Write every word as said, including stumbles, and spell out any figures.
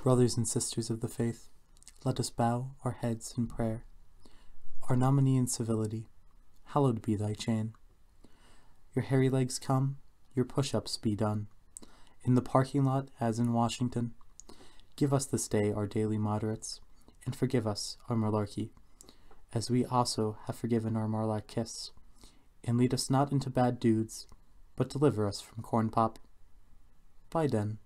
Brothers and sisters of the faith, let us bow our heads in prayer. Our nominee in civility, hallowed be thy chain. Your hairy legs come, your push-ups be done. In the parking lot, as in Washington, give us this day our daily moderates, and forgive us our malarkey, as we also have forgiven our marlac kiss. And lead us not into bad dudes, but deliver us from corn pop. Bye, den.